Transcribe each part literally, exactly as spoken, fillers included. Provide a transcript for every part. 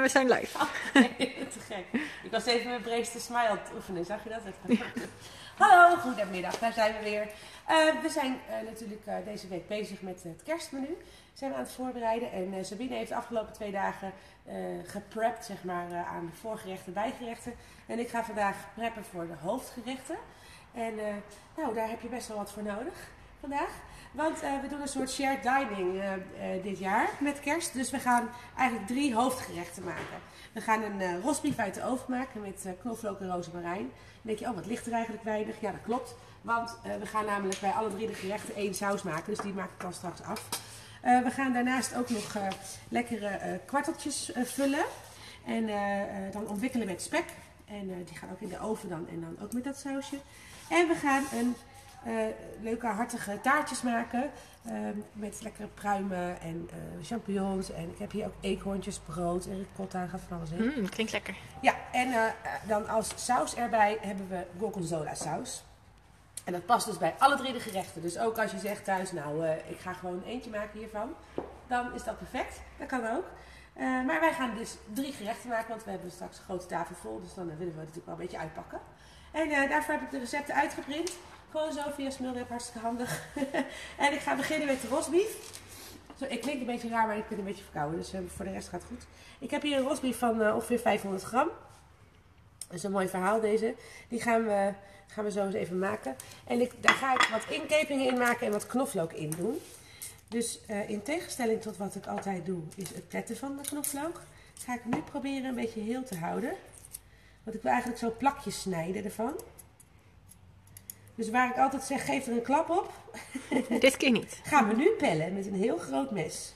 we zijn live. Oh, nee, te gek. Ik was even mijn brace smile aan het oefenen, zag je dat? Hallo, goedemiddag, daar zijn we weer. Uh, we zijn uh, natuurlijk uh, deze week bezig met het kerstmenu. Zijn we aan het voorbereiden en uh, Sabine heeft de afgelopen twee dagen uh, geprept, zeg maar, uh, aan de voorgerechten, bijgerechten. En ik ga vandaag preppen voor de hoofdgerechten. En uh, nou, daar heb je best wel wat voor nodig vandaag. Want uh, we doen een soort shared dining uh, uh, dit jaar met kerst. Dus we gaan eigenlijk drie hoofdgerechten maken. We gaan een uh, rosbief uit de oven maken met uh, knoflook en rozemarijn. Dan denk je, oh wat ligt er eigenlijk weinig? Ja, dat klopt. Want uh, we gaan namelijk bij alle drie de gerechten één saus maken. Dus die maak ik dan straks af. Uh, we gaan daarnaast ook nog uh, lekkere uh, kwarteltjes uh, vullen. En uh, uh, dan ontwikkelen met spek. En uh, die gaan ook in de oven dan en dan ook met dat sausje. En we gaan een uh, leuke hartige taartjes maken. Uh, met lekkere pruimen en uh, champignons. En ik heb hier ook eekhoorntjes, brood en ricotta. Gaat van alles in. Mm, klinkt lekker. Ja, en uh, dan als saus erbij hebben we gorgonzola saus. En dat past dus bij alle drie de gerechten. Dus ook als je zegt thuis, nou uh, ik ga gewoon eentje maken hiervan. Dan is dat perfect. Dat kan ook. Uh, maar wij gaan dus drie gerechten maken, want we hebben straks een grote tafel vol. Dus dan uh, willen we het natuurlijk wel een beetje uitpakken. En uh, daarvoor heb ik de recepten uitgeprint. Gewoon zo via Smilweb, hartstikke handig. En ik ga beginnen met de rosbief. Zo, ik klink een beetje raar, maar ik ben een beetje verkouden. Dus uh, voor de rest gaat het goed. Ik heb hier een rosbief van uh, ongeveer vijfhonderd gram. Dat is een mooi verhaal deze. Die gaan we, gaan we zo eens even maken. En ik, daar ga ik wat inkepingen in maken en wat knoflook in doen. Dus uh, in tegenstelling tot wat ik altijd doe, is het pletten van de knoflook. Ga ik hem nu proberen een beetje heel te houden. Want ik wil eigenlijk zo plakjes snijden ervan. Dus waar ik altijd zeg, geef er een klap op. Dit keer niet. Gaan we nu pellen met een heel groot mes.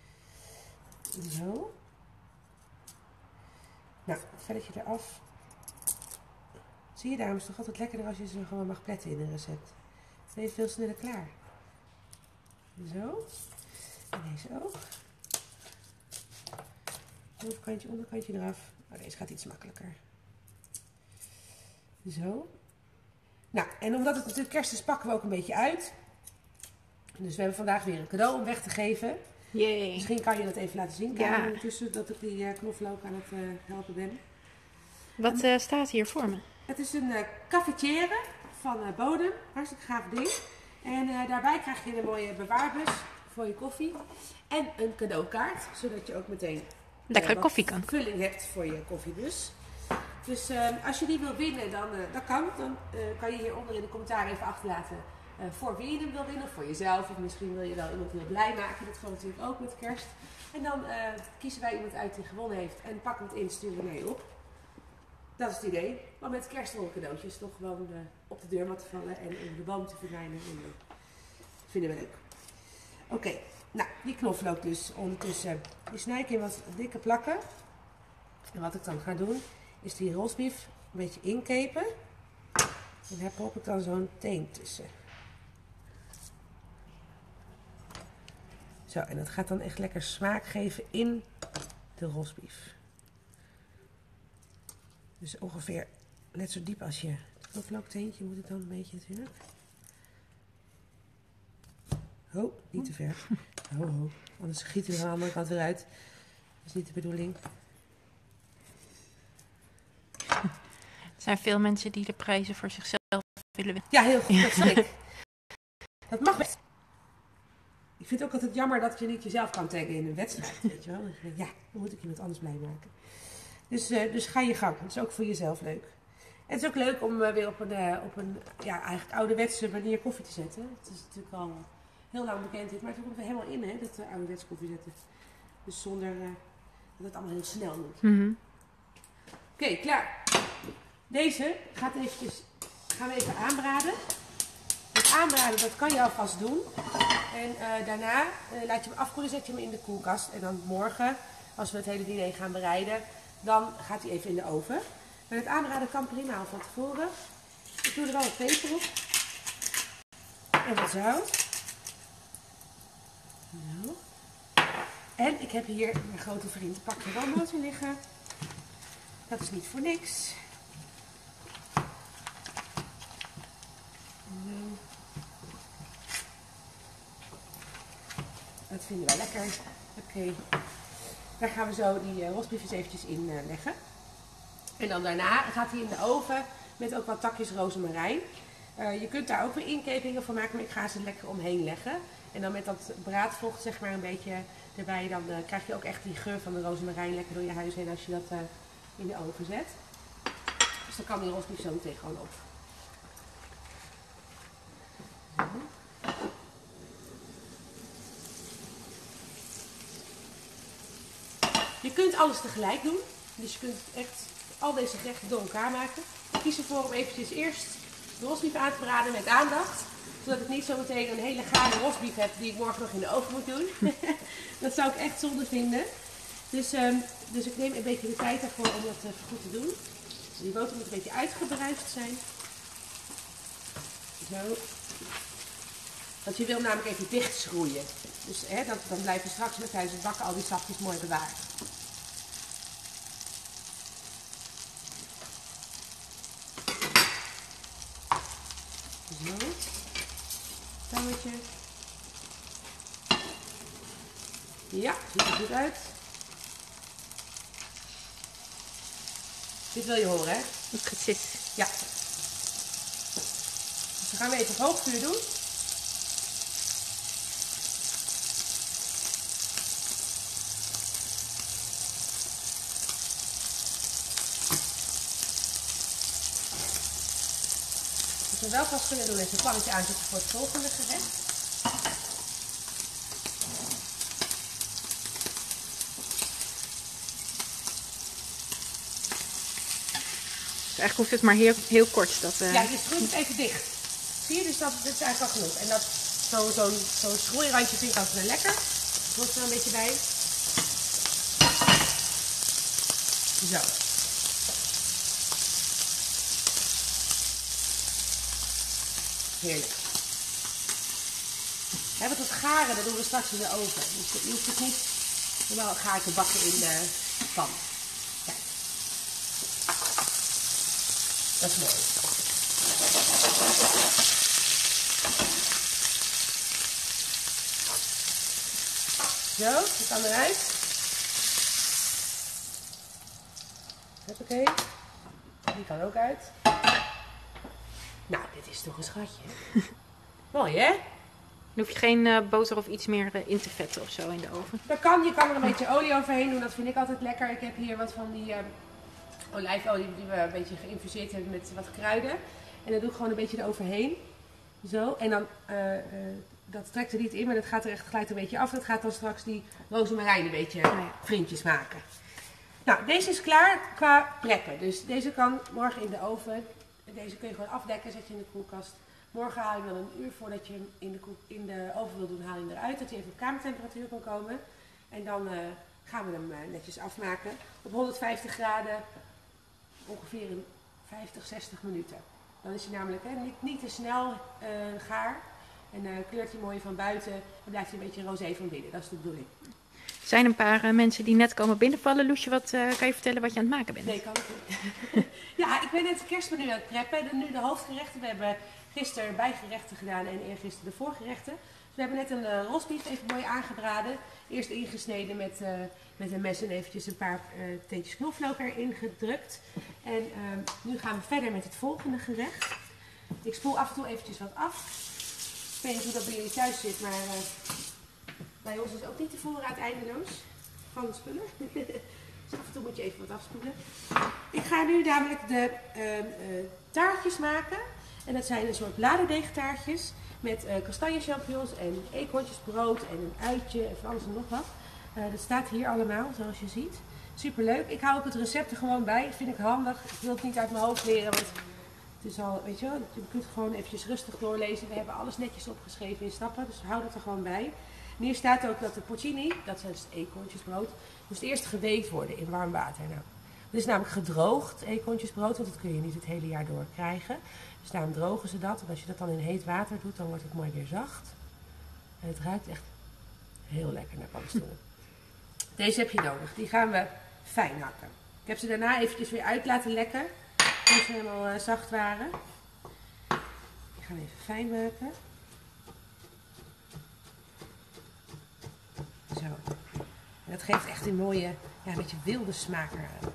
Zo. Nou, het velletje eraf. Zie je, daarom is het toch altijd lekkerder als je ze gewoon mag pletten in een recept. Dan ben je veel sneller klaar. Zo. En deze ook. Bovenkantje, onderkantje eraf. Oh, deze gaat iets makkelijker. Zo. Nou, en omdat het natuurlijk kerst is, pakken we ook een beetje uit. Dus we hebben vandaag weer een cadeau om weg te geven. Yay. Misschien kan je dat even laten zien. Ja. Kijk, ondertussen dat ik die uh, knoflook aan het uh, helpen ben. Wat uh, staat hier voor me? Het is een uh, cafetière van uh, Bodem. Hartstikke gaaf ding. En uh, daarbij krijg je een mooie bewaarbus voor je koffie. En een cadeaukaart, zodat je ook meteen lekkere uh, koffie kan. vulling hebt voor je koffiebus. Dus uh, als je die wil winnen, dan uh, dat kan. Dan uh, kan je hieronder in de commentaar even achterlaten uh, voor wie je hem wil winnen. Of voor jezelf. Of misschien wil je wel iemand heel blij maken. Dat kan natuurlijk ook met kerst. En dan uh, kiezen wij iemand uit die gewonnen heeft. En pakken we het in, sturen we naar je op. Dat is het idee. Maar met kerstrollen cadeautjes toch gewoon uh, op de deurmat te vallen en in de boom te verdwijnen. En, uh, vinden we leuk. Oké, okay. Nou die knoflook dus ondertussen. Die snij ik in wat dikke plakken. En wat ik dan ga doen, is die rosbief een beetje inkepen. En daar prop ik dan zo'n teen tussen. Zo, en dat gaat dan echt lekker smaak geven in de rosbief. Dus ongeveer net zo diep als je knoflookteentje moet het dan een beetje natuurlijk. Ho, niet te ver. Ho, ho. Anders schiet hij er aan de andere kant weer uit. Dat is niet de bedoeling. Er zijn veel mensen die de prijzen voor zichzelf willen winnen. Ja, heel goed. Dat zeg ik. Dat mag best. Ik vind het ook altijd jammer dat je niet jezelf kan taggen in een wedstrijd. Weet je wel? Dan denk ik, ja, dan moet ik iemand anders blij maken. Dus, uh, dus ga je gang. Het is ook voor jezelf leuk. En het is ook leuk om uh, weer op een, uh, op een ja, eigenlijk ouderwetse manier koffie te zetten. Het is natuurlijk al heel lang bekend dit, maar het komt er helemaal in, hè, dat uh, ouderwetse koffie zetten. Dus zonder uh, dat het allemaal heel snel moet. Mm-hmm. Oké, okay, klaar. Deze gaat eventjes, gaan we even aanbraden. Het aanbraden, dat kan je alvast doen. En uh, daarna uh, laat je hem afkoelen, zet je hem in de koelkast. En dan morgen, als we het hele diner gaan bereiden, dan gaat hij even in de oven. Maar het aanbraden kan prima al van tevoren. Ik doe er wel wat peper op. En wat zout. Nou. En ik heb hier mijn grote vriend Pak de Roomboter liggen. Dat is niet voor niks. Nou. Dat vinden wij lekker. Oké. Okay. Daar gaan we zo die uh, rosbief eens eventjes in uh, leggen. En dan daarna gaat hij in de oven met ook wat takjes rozemarijn. Uh, je kunt daar ook weer inkepingen van maken, maar ik ga ze lekker omheen leggen. En dan met dat braadvocht zeg maar een beetje erbij, dan uh, krijg je ook echt die geur van de rozemarijn lekker door je huis heen als je dat uh, in de oven zet. Dus dan kan die rosbief zo meteen gewoon op. Zo. Je kunt alles tegelijk doen. Dus je kunt echt al deze gerechten door elkaar maken. Ik kies ervoor om eventjes eerst de rosbief aan te braden met aandacht. Zodat ik niet zo meteen een hele gare rosbief heb die ik morgen nog in de oven moet doen. Dat zou ik echt zonde vinden. Dus, um, dus ik neem een beetje de tijd daarvoor om dat uh, goed te doen. Die boter moet een beetje uitgebruist zijn. Zo. Want je wil namelijk even dicht schroeien. Dus hè, dat, dan blijven straks met tijdens het bakken al die sapjes mooi bewaard. Zo. Touwtje. Ja, ziet er goed uit. Dit wil je horen, hè? Precies. Ja. Dus dan gaan we even op hoog vuur doen. Wat we wel vast kunnen doen is een pannetje aanzetten voor het volgende gerecht. Dus eigenlijk hoeft het maar heel, heel kort. Dat, uh... Ja, je schroeit het even dicht. Zie je? Dus dat, dat is eigenlijk al genoeg. En dat zo'n zo, zo schroeirandje vind ik altijd wel lekker. Dat hoort er een beetje bij. Zo. Heerlijk. He, want het garen, dat doen we straks in de oven. Dus je hoeft het niet helemaal gaar te bakken in de pan. Kijk. Dat is mooi. Zo, dat kan eruit. Hoppakee. Die kan ook uit. Nou, dit is toch een schatje. Mooi, hè? Dan hoef je geen uh, boter of iets meer uh, in te vetten of zo in de oven. Dat kan. Je kan er een beetje olie overheen doen. Dat vind ik altijd lekker. Ik heb hier wat van die uh, olijfolie die we een beetje geïnfuseerd hebben met wat kruiden. En dan doe ik gewoon een beetje eroverheen. Zo. En dan, uh, uh, dat trekt er niet in, maar dat gaat er echt glijdt een beetje af. Dat gaat dan straks die rozemarijn een beetje Oh ja. vriendjes maken. Nou, deze is klaar qua preppen. Dus deze kan morgen in de oven. Deze kun je gewoon afdekken, zet je in de koelkast. Morgen haal je dan een uur voordat je hem in de, in de oven wil doen, haal je hem eruit. Dat hij even op kamertemperatuur kan komen. En dan uh, gaan we hem uh, netjes afmaken. Op honderdvijftig graden ongeveer in vijftig, zestig minuten. Dan is hij namelijk hè, niet, niet te snel uh, gaar. En uh, kleurt hij mooi van buiten. En blijft hij een beetje rosé van binnen. Dat is de bedoeling. Er zijn een paar uh, mensen die net komen binnenvallen. Loesje, wat uh, kan je vertellen wat je aan het maken bent? Nee, kan ik niet. Ja, ik ben net de kerstmenu aan het preppen. Nu de hoofdgerechten. We hebben gisteren bijgerechten gedaan en eergisteren de voorgerechten. Dus we hebben net een uh, rosbief even mooi aangebraden. Eerst ingesneden met, uh, met een mes en eventjes een paar uh, teentjes knoflook erin gedrukt. En uh, nu gaan we verder met het volgende gerecht. Ik spoel af en toe eventjes wat af. Ik weet niet hoe dat bij jullie thuis zit, maar uh, bij ons is ook niet de voorraad eindeloos van de spullen. Dus af en toe moet je even wat afspoelen. Ik ga nu namelijk de uh, uh, taartjes maken. En dat zijn een soort bladerdeegtaartjes met uh, kastanjechampignons en eekhoortjesbrood en een uitje en van alles en nog wat. Uh, dat staat hier allemaal, zoals je ziet. Superleuk. Ik hou ook het recept er gewoon bij. Dat vind ik handig. Ik wil het niet uit mijn hoofd leren, want het is al, weet je wel, je kunt het gewoon eventjes rustig doorlezen. We hebben alles netjes opgeschreven in stappen, dus hou dat er gewoon bij. En hier staat ook dat de porcini, dat zijn dus eekhoortjesbrood, moest eerst geweekt worden in warm water. Nou, het is namelijk gedroogd eekhoortjesbrood, want dat kun je niet het hele jaar door krijgen. Dus daarom drogen ze dat. En als je dat dan in heet water doet, dan wordt het mooi weer zacht. En het ruikt echt heel lekker naar paddenstoelen. Deze heb je nodig. Die gaan we fijn hakken. Ik heb ze daarna eventjes weer uit laten lekken. Toen ze helemaal uh, zacht waren. Die gaan we even fijn maken. Zo. Dat geeft echt een mooie, ja, een beetje wilde smaak eraan.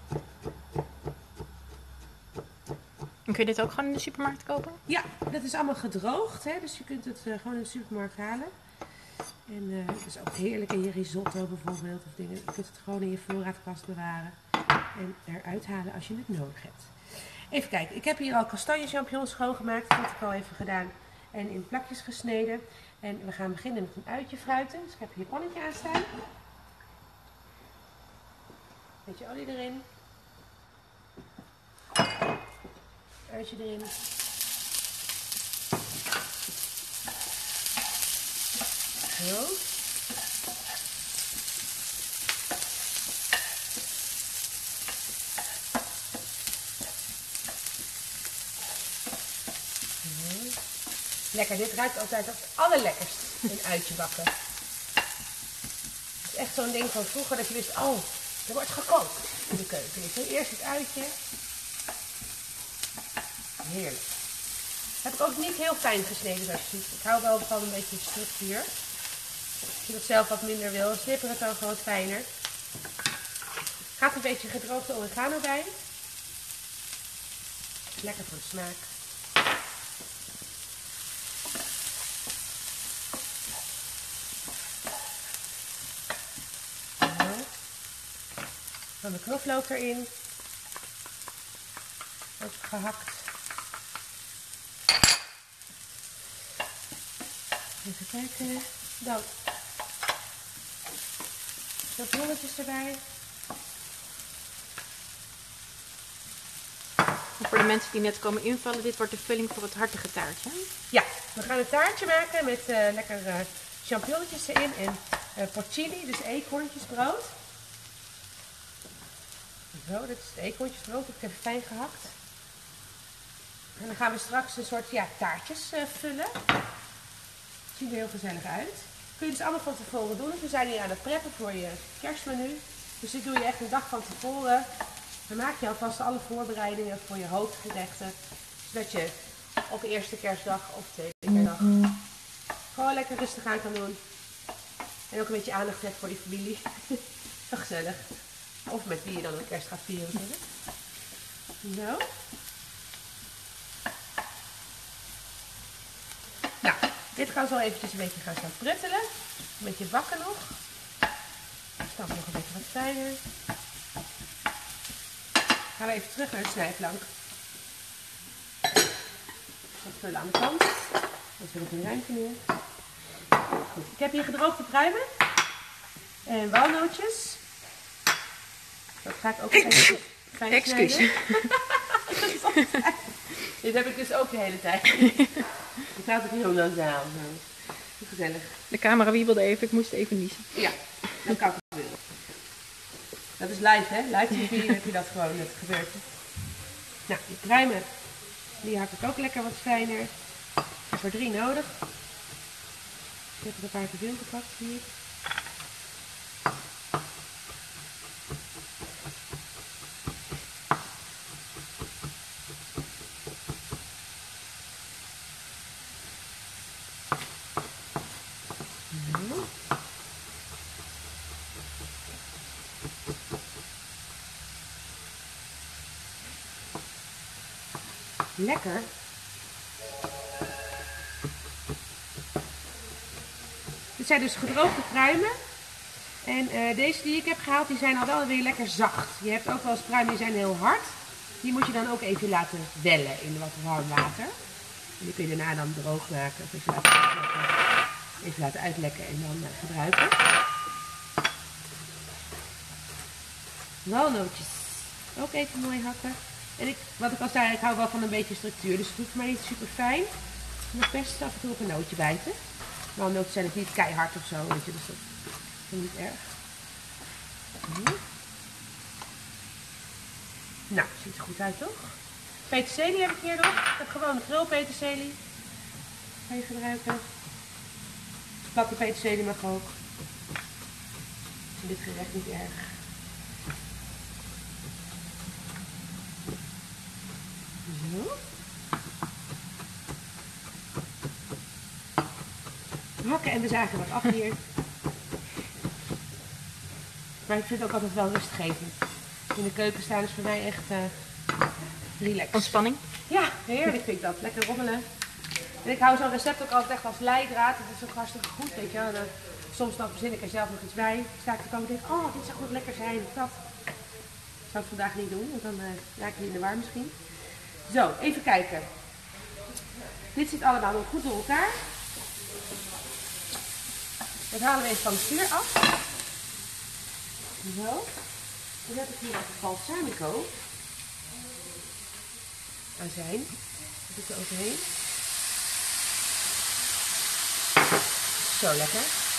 En kun je dit ook gewoon in de supermarkt kopen? Ja, dat is allemaal gedroogd, hè? Dus je kunt het uh, gewoon in de supermarkt halen. En uh, het is ook heerlijk in je risotto bijvoorbeeld of dingen. Je kunt het gewoon in je voorraadkast bewaren en eruit halen als je het nodig hebt. Even kijken, ik heb hier al kastanje champignons schoongemaakt. Dat heb ik al even gedaan en in plakjes gesneden. En we gaan beginnen met een uitje fruiten. Dus ik heb hier een pannetje aanstaan. Beetje olie erin. Uitje erin. Zo. Lekker, dit ruikt altijd het allerlekkerst in uitje bakken. Het is echt zo'n ding van vroeger dat je wist, oh, er wordt gekookt in de keuken. Dus eerst het uitje. Heerlijk. Heb ik ook niet heel fijn gesneden zoals je ziet. Ik hou wel van een beetje structuur. Als je dat zelf wat minder wil, snipper het dan gewoon fijner. Gaat een beetje gedroogde oregano bij. Lekker voor de smaak. Dan de knoflook erin. Ook gehakt. Even kijken. Dan champignonnetjes erbij. Voor de mensen die net komen invallen, dit wordt de vulling voor het hartige taartje. Ja, we gaan een taartje maken met uh, lekker uh, champignonnetjes erin en uh, porcini, dus eekhoorntjesbrood. Zo, dit is het eekhoorntjesbrood, dat heb ik even fijn gehakt. En dan gaan we straks een soort ja, taartjes uh, vullen. Ziet er heel gezellig uit. Kun je dus allemaal van tevoren doen. We zijn hier aan het preppen voor je kerstmenu. Dus dit doe je echt een dag van tevoren. Dan maak je alvast alle voorbereidingen voor je hoofdgerechten. Zodat je op de eerste kerstdag of tweede kerstdag gewoon lekker rustig aan kan doen. En ook een beetje aandacht hebt voor je familie. Zo gezellig. Of met wie je dan een kerst gaat vieren. Zo. Nou, dit gaan zo eventjes een beetje gaan staan pruttelen. Een beetje bakken nog. Stamp nog een beetje wat fijner. Gaan we even terug naar de snijplank. Wat vullen aan de kant. Dat is weer op een ruimte neer. Goed, ik heb hier gedroogde pruimen. En walnootjes. Dat ga ik ook even fijn Excuus. Dit heb ik dus ook de hele tijd. Ik laat het heel langzaam. Zo gezellig. De camera wiebelde even, ik moest even niezen. Ja, dat kan gebeuren. Dat is live, hè? Live T V heb je dat gewoon, dat gebeurt. Nou, die pruimen, die hak ik ook lekker wat fijner. Ik heb er drie nodig. Ik heb er een paar te veel gepakt hier. Lekker. Dit zijn dus gedroogde pruimen. En uh, deze die ik heb gehaald, die zijn al wel weer lekker zacht. Je hebt ook wel eens pruimen die zijn heel hard. Die moet je dan ook even laten wellen in wat warm water. En die kun je daarna dan droog maken. Of even laten uitlekken, even laten uitlekken en dan uh, gebruiken. Walnootjes. Ook even mooi hakken. En ik, wat ik al zei, ik hou wel van een beetje structuur. Dus het hoeft maar niet super fijn. Nog best af en toe op een nootje bijten. Walnootjes zijn het niet keihard of zo, weet je. Dus dat is niet erg. Hm. Nou, ziet er goed uit toch? Peterselie heb ik hier nog. Ik heb gewoon grillpeterselie. Ga je gebruiken. Platte peterselie mag ook. In dit gerecht niet erg. Zo. Hakken en we zagen wat af hier. Maar ik vind het ook altijd wel rustgevend. In de keuken staan is voor mij echt uh, relaxed. Ontspanning? Ja, heerlijk vind ik dat. Lekker rommelen. En ik hou zo'n recept ook altijd echt als leidraad. Het is ook hartstikke goed, weet je wel. En, uh, soms dan verzin ik er zelf nog iets bij. Dan sta ik te komen en denk, oh, dit zou goed lekker zijn. Of dat. Ik zou het vandaag niet doen, want dan uh, raak ik niet in de war misschien. Zo, even kijken. Dit zit allemaal nog goed door elkaar. Dat halen we even van de stuur af. Zo. Dan zet ik hier even balsamico. Azijn. Dat doe ik er overheen. Zo lekker.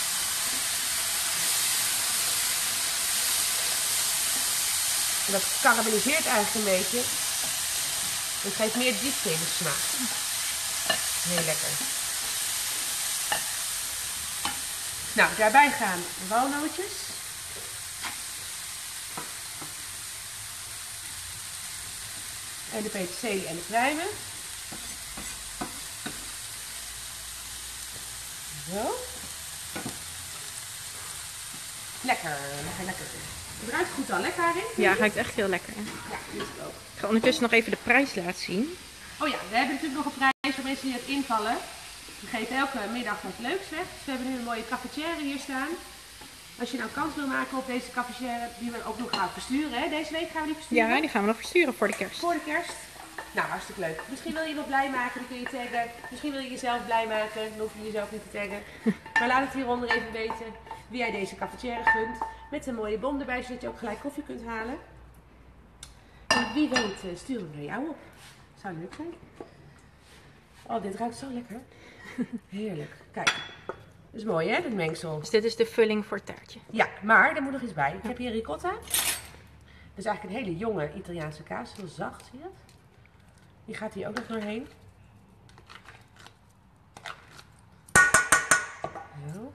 En dat karamelliseert eigenlijk een beetje. Het geeft meer diepte in de smaak. Heel lekker. Nou, daarbij gaan de walnootjes. En de peterselie en de pruimen. Zo. Lekker, lekker, lekker. Het ruikt goed al, lekker erin? Ja, het ruikt echt heel lekker. Hè? Ja, dit is het ook. Ik ga ondertussen nog even de prijs laten zien. Oh ja, we hebben natuurlijk nog een prijs voor mensen die het invallen. We geven elke middag wat leuks weg. Dus we hebben nu een mooie cafetière hier staan. Als je nou kans wil maken op deze cafetière, die we ook nog gaan versturen. Hè? Deze week gaan we die versturen. Ja, die gaan we nog versturen voor de kerst. Voor de kerst. Nou, hartstikke leuk. Misschien wil je iemand blij maken, die kun je taggen. Misschien wil je jezelf blij maken, dan hoef je jezelf niet te taggen. Maar laat het hieronder even weten wie jij deze cafetière gunt. Met een mooie bon erbij, zodat je ook gelijk koffie kunt halen. En wie weet sturen we naar jou op. Zou leuk zijn. Oh, dit ruikt zo lekker. Heerlijk. Kijk. Dat is mooi, hè, dit mengsel. Dus dit is de vulling voor het taartje. Ja, maar er moet nog iets bij. Ik heb hier ricotta. Dat is eigenlijk een hele jonge Italiaanse kaas. Heel zacht, zie je dat? Die gaat hier ook nog doorheen. Zo.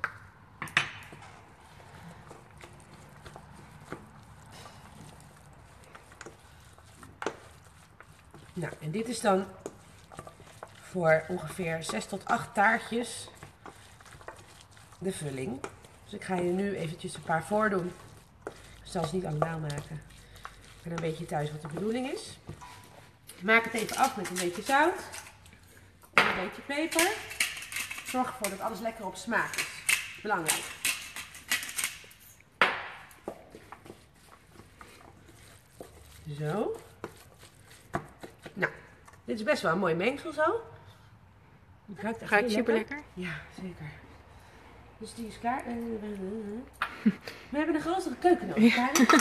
Nou, en dit is dan voor ongeveer zes tot acht taartjes de vulling. Dus ik ga je nu eventjes een paar voordoen. Ik zal ze niet allemaal maken. En dan weet je thuis wat de bedoeling is. Maak het even af met een beetje zout. En een beetje peper. Zorg ervoor dat alles lekker op smaak is. Belangrijk. Zo. Nou, dit is best wel een mooi mengsel zo. Het ruikt echt Ruikt heel super lekker. lekker. Ja, zeker. Dus die is klaar. We hebben een grotere keuken nodig.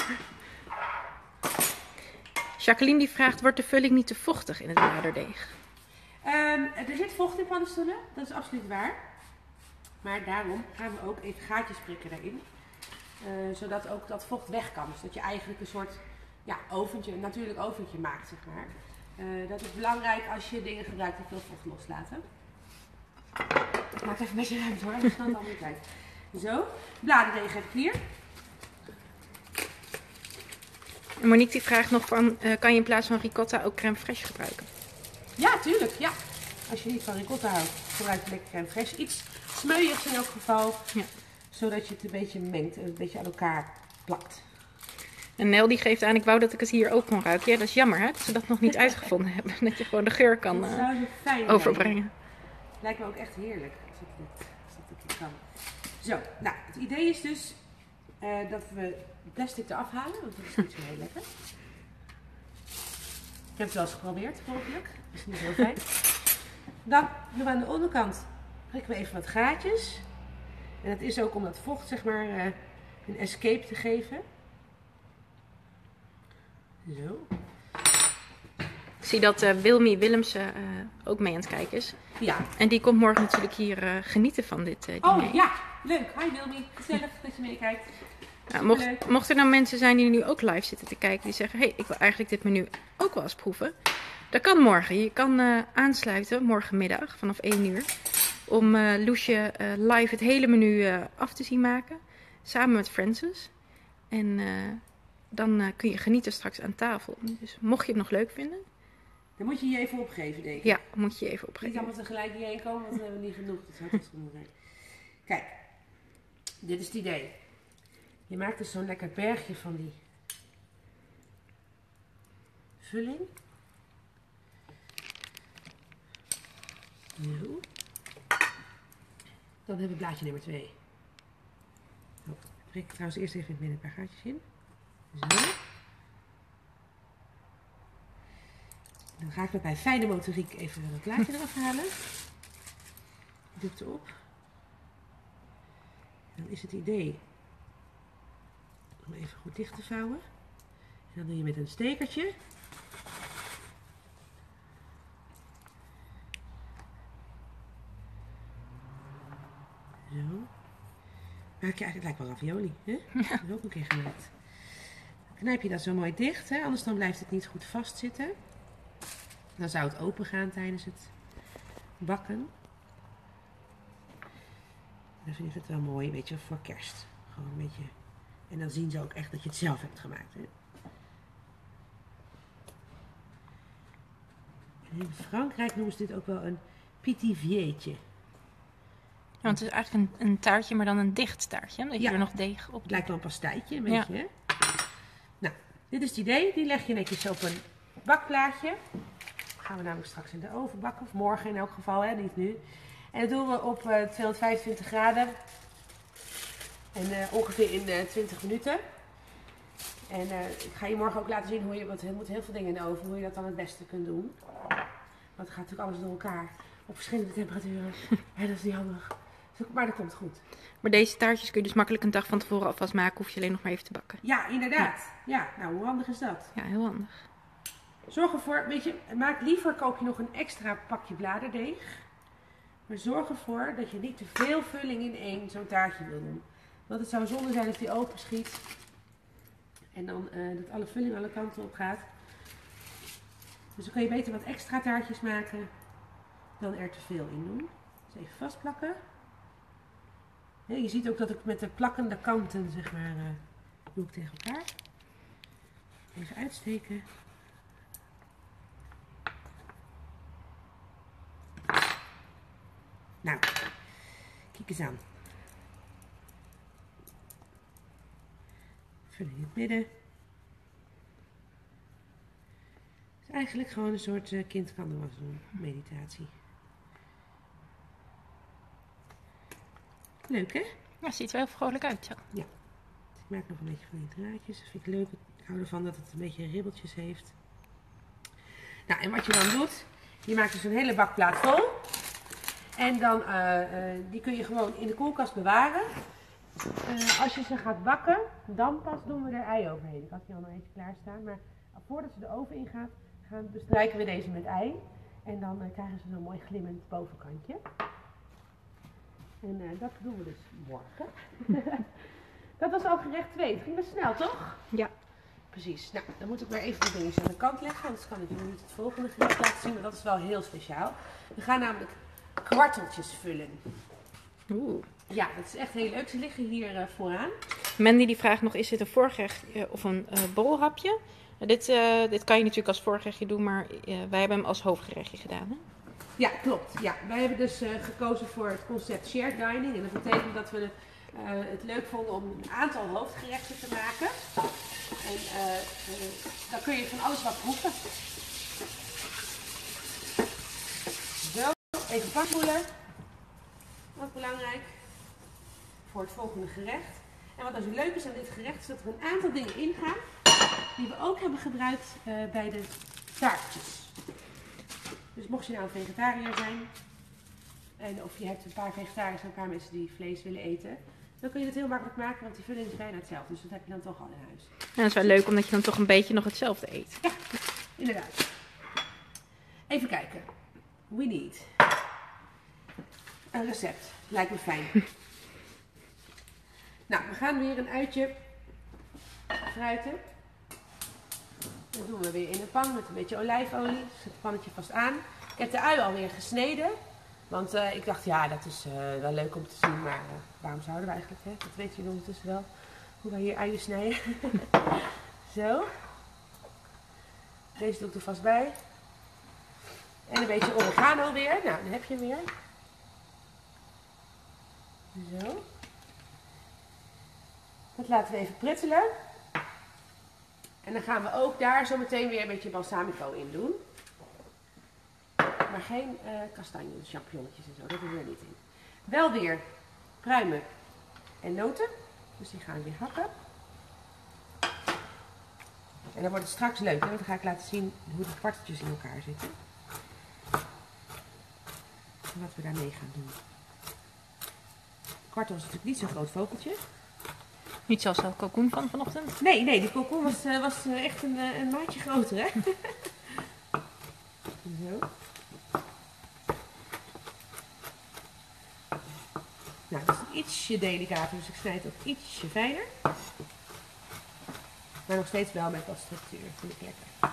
Jacqueline die vraagt, wordt de vulling niet te vochtig in het bladerdeeg? Um, er zit vocht in paddenstoelen, dat is absoluut waar. Maar daarom gaan we ook even gaatjes prikken daarin. Uh, zodat ook dat vocht weg kan. Dus dat je eigenlijk een soort ja, oventje, een natuurlijk oventje maakt, zeg maar. Uh, dat is belangrijk als je dingen gebruikt die veel vocht loslaten. Ik maak even een beetje ruimte hoor, anders kan het allemaal niet uit. Zo, bladerdeeg heb ik hier. En Monique die vraagt nog van, uh, kan je in plaats van ricotta ook crème fraîche gebruiken? Ja, tuurlijk, ja. Als je niet van ricotta houdt, gebruik je lekker crème fraîche. Iets smeuigs in elk geval, ja. Zodat je het een beetje mengt en een beetje aan elkaar plakt. En Nel die geeft aan, ik wou dat ik het hier ook kon ruiken. Ja, dat is jammer hè, dat ze dat nog niet uitgevonden hebben. Dat je gewoon de geur kan uh, overbrengen. Lijkt me ook echt heerlijk als het lukt, als dat een keer kan. Zo, nou, het idee is dus uh, dat we het plastic eraf halen, want dat is niet zo heel lekker. Ik heb het wel eens geprobeerd, mogelijk. Dat is niet heel fijn. Dan doen we aan de onderkant, prikken we even wat gaatjes. En dat is ook om dat vocht, zeg maar, uh, een escape te geven. Zo. Ik zie dat uh, Wilmy Willemsen uh, ook mee aan het kijken is. Ja. En die komt morgen natuurlijk hier uh, genieten van dit uh, diner. Oh ja, leuk. Hi Wilmy. Gezellig dat je meekijkt. Nou, mocht, mocht er nou mensen zijn die nu ook live zitten te kijken, die zeggen, hé, hey, ik wil eigenlijk dit menu ook wel eens proeven. Dat kan morgen. Je kan uh, aansluiten morgenmiddag vanaf één uur. Om uh, Loesje uh, live het hele menu uh, af te zien maken. Samen met Francis. En uh, dan uh, kun je genieten straks aan tafel. Dus mocht je het nog leuk vinden. Dan moet je je even opgeven, denk ik. Ja, moet je je even opgeven. Niet allemaal tegelijk hierheen komen, want dan hebben we niet genoeg. Dat zou het zonde zijn. Kijk, dit is het idee. Je maakt dus zo'n lekker bergje van die vulling. Zo. Dan hebben we blaadje nummer twee. Oh, ik prik trouwens eerst even in het midden een paar gaatjes in. Zo. Dan ga ik met mijn fijne motoriek even het blaadje eraf halen. Doe het erop. Dan is het idee om even goed dicht te vouwen. En dan doe je met een stekertje. Zo. Maak je eigenlijk, het lijkt wel ravioli, hè? Ja. Dat heb ik ook een keer gemaakt. Dan knijp je dat zo mooi dicht, hè? Anders dan blijft het niet goed vastzitten. Dan zou het open gaan tijdens het bakken. Dan vind ik het wel mooi, een beetje voor kerst. Gewoon een beetje. En dan zien ze ook echt dat je het zelf hebt gemaakt, hè? En in Frankrijk noemen ze dit ook wel een pitiviertje. Ja, want het is eigenlijk een, een taartje, maar dan een dicht taartje. Dat je Ja. er nog deeg op Het doet. lijkt wel een pastijtje, een beetje, Ja. hè? Nou, dit is het idee. Die leg je netjes op een bakplaatje. Gaan we namelijk straks in de oven bakken. Of morgen in elk geval, hè? Niet nu. En dat doen we op uh, tweehonderdvijfentwintig graden. En uh, ongeveer in uh, twintig minuten. En uh, ik ga je morgen ook laten zien hoe je, want er moeten heel veel dingen in de oven, hoe je dat dan het beste kunt doen. Want het gaat natuurlijk alles door elkaar. Op verschillende temperaturen. En dat is niet handig. Maar dat komt goed. Maar deze taartjes kun je dus makkelijk een dag van tevoren alvast maken. Hoef je alleen nog maar even te bakken. Ja, inderdaad. Ja, nou hoe handig is dat? Ja, heel handig. Zorg ervoor, weet je, maak liever koop je nog een extra pakje bladerdeeg. Maar zorg ervoor dat je niet te veel vulling in één zo'n taartje wil doen. Want het zou zonde zijn als die open schiet. En dan uh, dat alle vulling alle kanten op gaat. Dus dan kun je beter wat extra taartjes maken dan er te veel in doen. Dus even vastplakken. Ja, je ziet ook dat ik met de plakkende kanten, zeg maar, uh, doe ik tegen elkaar. Even uitsteken. Nou, kijk eens aan. Vulling in het midden. Het is eigenlijk gewoon een soort uh, kind kan er was doen meditatie. Leuk, hè? Ja, ziet er wel vrolijk uit zo. Ja. Ik maak nog een beetje van die draadjes. Dat vind ik leuk. Ik hou ervan dat het een beetje ribbeltjes heeft. Nou, en wat je dan doet, je maakt dus een hele bakplaat vol. En dan, uh, uh, die kun je gewoon in de koelkast bewaren. Uh, als je ze gaat bakken, dan pas doen we er ei overheen. Ik had hier al nog eentje klaarstaan, maar voordat ze de oven ingaat, gaan, bestrijken we deze met ei. En dan uh, krijgen ze zo'n mooi glimmend bovenkantje. En uh, dat doen we dus morgen. Dat was al gerecht twee. Het ging best snel, toch? Ja. Precies. Nou, dan moet ik maar even de dingetjes aan de kant leggen, anders kan ik jullie niet het volgende gerecht laten zien, maar dat is wel heel speciaal. We gaan namelijk kwarteltjes vullen. Oeh. Ja, dat is echt heel leuk. Ze liggen hier uh, vooraan. Mandy die vraagt nog, is dit een voorgerechtje of een uh, borrelhapje? Uh, dit, uh, dit kan je natuurlijk als voorgerechtje doen, maar uh, wij hebben hem als hoofdgerechtje gedaan. Hè? Ja, klopt. Ja, wij hebben dus uh, gekozen voor het concept shared dining. En dat betekent dat we uh, het leuk vonden om een aantal hoofdgerechten te maken. En uh, uh, dan kun je van alles wat proeven. Zo, even paspoelen. Wat belangrijk voor het volgende gerecht. En wat dus leuk is aan dit gerecht is dat er een aantal dingen in gaan die we ook hebben gebruikt uh, bij de taartjes. Dus mocht je nou een vegetariër zijn en of je hebt een paar vegetariërs en een paar mensen die vlees willen eten, dan kun je het heel makkelijk maken, want die vulling is bijna hetzelfde. Dus dat heb je dan toch al in huis. En dat is wel leuk, omdat je dan toch een beetje nog hetzelfde eet. Ja, inderdaad. Even kijken. We need een recept. Lijkt me fijn. Nou, we gaan weer een uitje fruiten. Dat doen we weer in een pan met een beetje olijfolie. Zet het pannetje vast aan. Ik heb de ui alweer gesneden. Want uh, ik dacht, ja, dat is uh, wel leuk om te zien. Maar uh, waarom zouden we eigenlijk, hè? Dat weten jullie ondertussen wel. Hoe wij hier uien snijden. Zo. Deze doe ik er vast bij. En een beetje oregano weer. Nou, dan heb je hem weer. Zo. Dat laten we even pruttelen. En dan gaan we ook daar zo meteen weer een beetje balsamico in doen. Maar geen uh, kastanjes, champignonnetjes en zo, dat doen we er niet in. Wel weer pruimen en noten. Dus die gaan we weer hakken. En dan wordt het straks leuk, hè? Want dan ga ik laten zien hoe de kwarteltjes in elkaar zitten. En wat we daarmee gaan doen. De kwartel is natuurlijk niet zo'n groot vogeltje. Niet zoals de kalkoen van vanochtend? Nee, nee, die kalkoen was, uh, was uh, echt een, uh, een maatje groter, hè? Zo. Nou, dat is ietsje delicater, dus ik snijd het ook ietsje fijner. Maar nog steeds wel met wat structuur, vind ik lekker.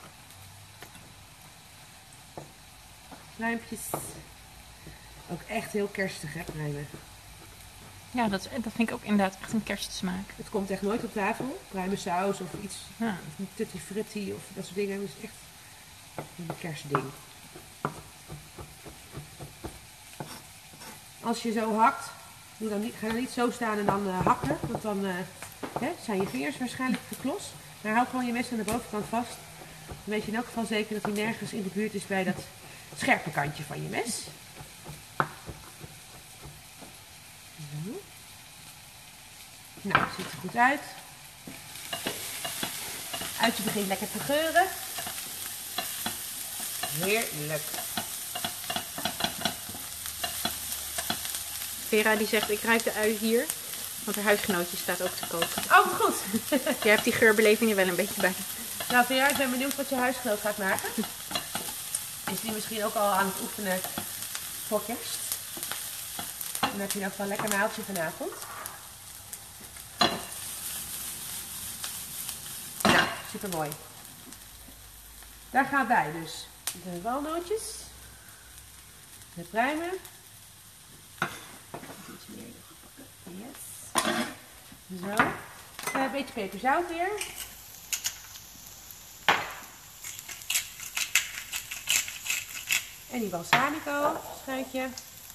Pluimpjes. Ook echt heel kerstig, hè, pruimen. Ja, dat, dat vind ik ook inderdaad echt een kerstsmaak. Het komt echt nooit op tafel. Pruimensaus of iets, Ja. of een tutti frutti of dat soort dingen. Dat is echt een kerstding. Als je zo hakt, doe dan niet, ga dan niet zo staan en dan uh, hakken, want dan uh, hè, zijn je vingers waarschijnlijk geklos. Maar hou gewoon je mes aan de bovenkant vast. Dan weet je in elk geval zeker dat hij nergens in de buurt is bij dat scherpe kantje van je mes. Zo. Nou, het ziet er goed uit. Uitje begint lekker te geuren. Heerlijk. Vera die zegt, ik ruik de ui hier, want haar huisgenootje staat ook te koken. Oh, goed. Je hebt die geurbeleving er wel een beetje bij. Nou Vera, ik ben benieuwd wat je huisgenoot gaat maken. Is die misschien ook al aan het oefenen voor kerst? Dan heb je nog wel een lekker maaltje vanavond. Nou, super mooi. Daar gaan bij dus de walnootjes, de pruimen. Iets meer nog pakken. Yes. Zo. Uh, een beetje peperzout weer. En die balsamico, schuitje.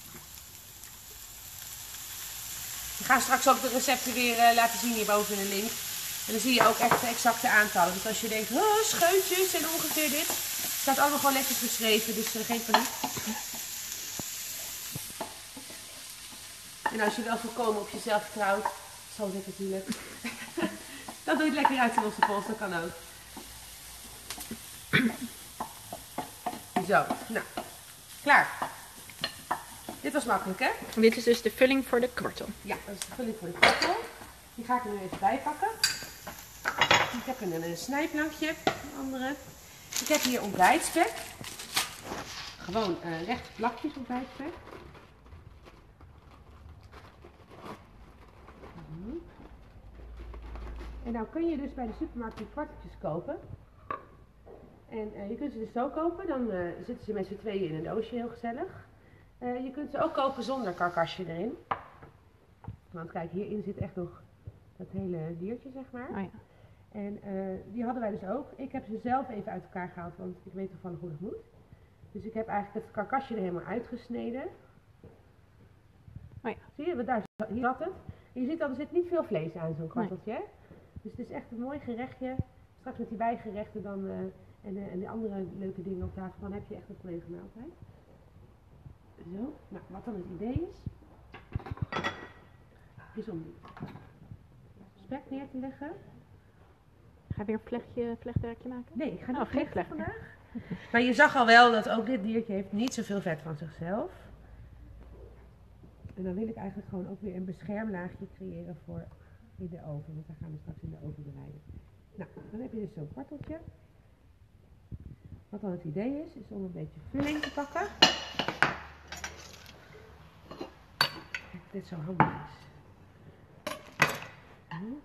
We gaan straks ook de recepten weer uh, laten zien hierboven in de link. En dan zie je ook echt de exacte aantallen. Dus als je denkt, oh, scheutjes en ongeveer dit. Staat allemaal gewoon netjes beschreven, dus uh, geen paniek. En als je wel volkomen op jezelf vertrouwt, zoals ik natuurlijk, dan doe je het lekker uit in onze pols, dat kan ook. Zo, nou, klaar. Dit was makkelijk, hè? Dit is dus de vulling voor de kwartel. Ja, dat is de vulling voor de kwartel. Die ga ik er nu even bij pakken. Ik heb een, een snijplankje, een andere. Ik heb hier ontbijtspek. Gewoon uh, rechte plakjes ontbijtspek. En nou kun je dus bij de supermarkt die kwarteltjes kopen. En uh, je kunt ze dus zo kopen, dan uh, zitten ze met z'n tweeën in een doosje, heel gezellig. Uh, je kunt ze ook kopen zonder karkasje erin. Want kijk, hierin zit echt nog dat hele diertje, zeg maar. Oh ja. En uh, die hadden wij dus ook. Ik heb ze zelf even uit elkaar gehaald, want ik weet toevallig hoe dat moet. Dus ik heb eigenlijk het karkasje er helemaal uitgesneden. Oh ja. Zie je, want daar hier zat het. En je ziet al, er zit niet veel vlees aan zo'n kwarteltje. Nee. Dus het is echt een mooi gerechtje. Straks met die bijgerechten dan, uh, en, uh, en de andere leuke dingen op tafel, dan heb je echt een volledige maaltijd. Zo, nou wat dan het idee is, is om spek neer te leggen. Ga je weer een vlechtje, vlechtwerkje maken? Nee, ik ga oh, niet geen vlechten vlechtje vandaag. Maar je zag al wel dat ook dit diertje heeft niet zoveel vet van zichzelf. En dan wil ik eigenlijk gewoon ook weer een beschermlaagje creëren voor in de oven. Want daar gaan we straks in de oven bereiden. Nou, dan heb je dus zo'n kwarteltje. Wat dan het idee is, is om een beetje vulling te pakken. Kijk, dit zo handig is. Hm.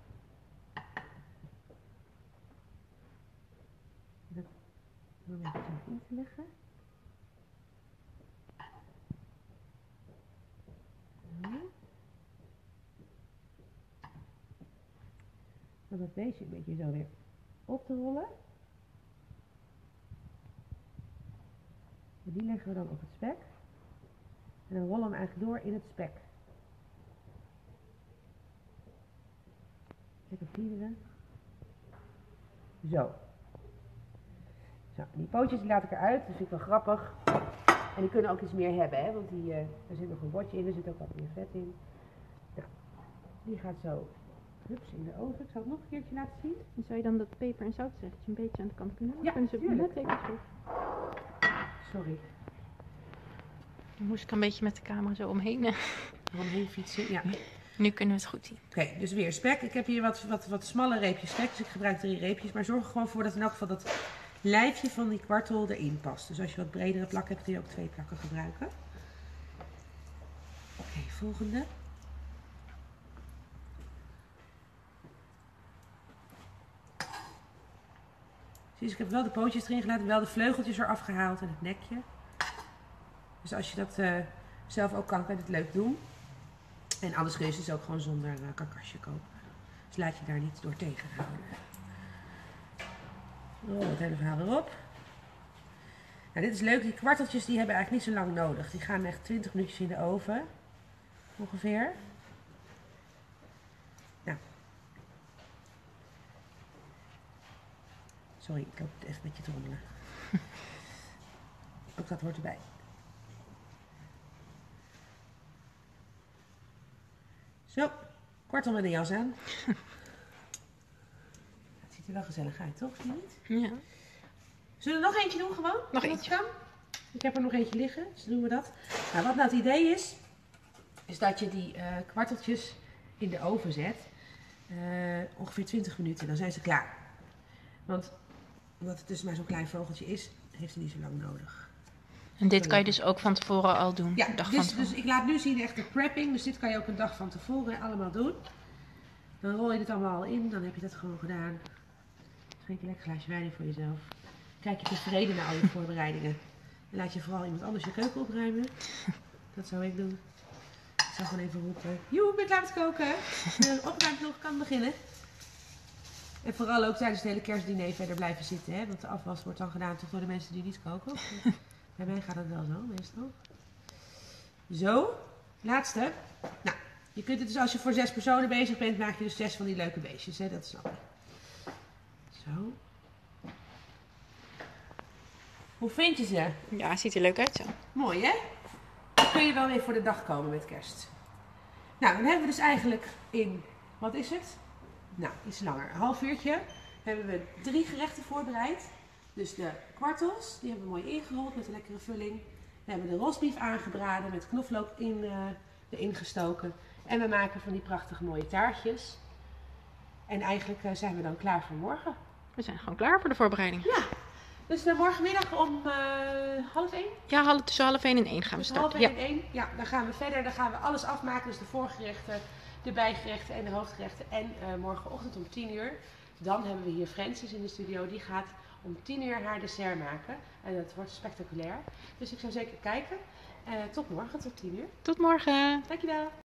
Dat dan een beetje in te leggen. Dan dat beestje een beetje zo weer op te rollen. En die leggen we dan op het spek. En dan rollen we hem eigenlijk door in het spek. Lekker vliederen. Zo. Zo, die pootjes die laat ik eruit, dat vind ik wel grappig. En die kunnen ook iets meer hebben, hè? Want die, uh, er zit nog een bordje in, er zit ook wat meer vet in. Ja. Die gaat zo hups, in de oven. Ik zal het nog een keertje laten zien. En zou je dan dat peper en zout zeggen, een beetje aan de kant kunnen? Dan Ja, kunnen ze tuurlijk. net even terug. Sorry. Dan moest ik een beetje met de camera zo omheen. Omheen fietsen, ja. Nu kunnen we het goed zien. Oké, okay, dus weer spek. Ik heb hier wat, wat, wat smalle reepjes spek, dus ik gebruik drie reepjes. Maar zorg er gewoon voor dat in elk geval dat lijfje van die kwartel erin past. Dus als je wat bredere plak hebt, kun je ook twee plakken gebruiken. Oké, okay, volgende. Zie je, ik heb wel de pootjes erin gelaten, wel de vleugeltjes eraf gehaald en het nekje. Dus als je dat uh, zelf ook kan, kan je het leuk doen. En anders kun je dus ook gewoon zonder uh, karkasje kopen. Dus laat je daar niet door tegenhouden. Oh, het hele verhaal erop. Nou, dit is leuk. Die kwarteltjes die hebben eigenlijk niet zo lang nodig. Die gaan echt twintig minuutjes in de oven. Ongeveer. Nou. Sorry, ik loop even met je te rommelen. Ook dat hoort erbij. Zo, kwartel met een jas aan. Het ziet er wel gezellig uit, toch? Zie je niet? Ja. Zullen we er nog eentje doen gewoon? Nog eentje. Kan? Ik heb er nog eentje liggen, dus doen we dat. Nou, wat nou het idee is, is dat je die uh, kwarteltjes in de oven zet. Uh, ongeveer twintig minuten, dan zijn ze klaar. Want omdat het dus maar zo'n klein vogeltje is, heeft het niet zo lang nodig. En dit kan je dus ook van tevoren al doen? Ja, dag dus, van tevoren. dus ik laat nu zien echt de prepping. Dus dit kan je ook een dag van tevoren allemaal doen. Dan rol je dit allemaal al in, dan heb je dat gewoon gedaan. Schenk een lekker glaasje wijn in voor jezelf. Kijk je tevreden naar al je voorbereidingen. En laat je vooral iemand anders je keuken opruimen. Dat zou ik doen. Ik zou gewoon even roepen, joe, ik ben klaar met koken. De opruiming nog kan beginnen. En vooral ook tijdens het hele kerstdiner verder blijven zitten. Hè? Want de afwas wordt dan gedaan toch door de mensen die niet koken. Bij mij gaat het wel zo, meestal. Zo, laatste. Nou, je kunt het dus als je voor zes personen bezig bent, maak je dus zes van die leuke beestjes. Hè? Dat snap je. Zo. Hoe vind je ze? Ja, ziet er leuk uit zo. Mooi, hè? Dan kun je wel weer voor de dag komen met kerst. Nou, dan hebben we dus eigenlijk in, wat is het? Nou, iets langer. Een half uurtje hebben we drie gerechten voorbereid. Dus de kwartels, die hebben we mooi ingerold met een lekkere vulling. We hebben de rosbief aangebraden met knoflook in, uh, erin gestoken. En we maken van die prachtige mooie taartjes. En eigenlijk uh, zijn we dan klaar voor morgen. We zijn gewoon klaar voor de voorbereiding. Ja, dus uh, morgenmiddag om uh, half één. Ja, half, tussen half één en één gaan we Dus half starten. één en één. Ja, dan gaan we verder. Dan gaan we alles afmaken. Dus de voorgerechten, de bijgerechten en de hoofdgerechten. En uh, morgenochtend om tien uur. Dan hebben we hier Francis in de studio. Die gaat om tien uur haar dessert maken. En dat wordt spectaculair. Dus ik zou zeker kijken. Uh, tot morgen, tot tien uur. Tot morgen. Dankjewel.